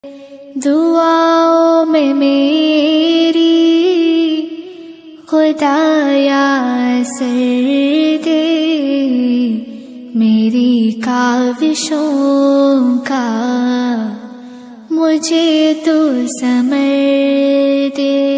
दुआओं में मेरी खुदाया असर दे, मेरी काविशों का मुझे तू समर दे।